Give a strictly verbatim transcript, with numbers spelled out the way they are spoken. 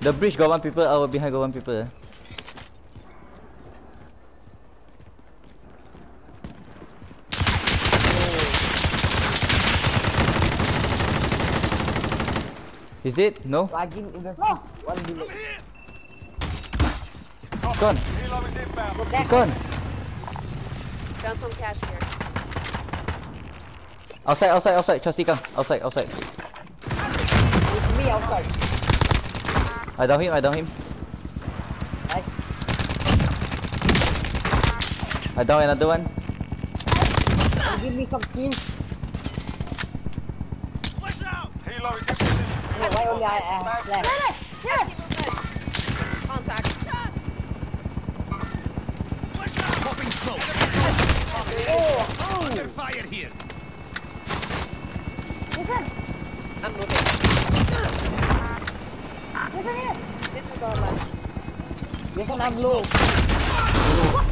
The bridge got one people, our behind got one people. Is it? No? Lagging in the no. One bullet. It's gone. It's gone. Found some cash here. Outside, outside, outside. Chelsea, come. Outside, outside. It's me outside. I down him, I down him. Nice. I down another one. Give me some kills. No, why only I have left? Yes! Contact. Popping smoke. Oh, oh. Under fire here. Listen. I'm moving. Listen here. This is all left. Listen, I'm low.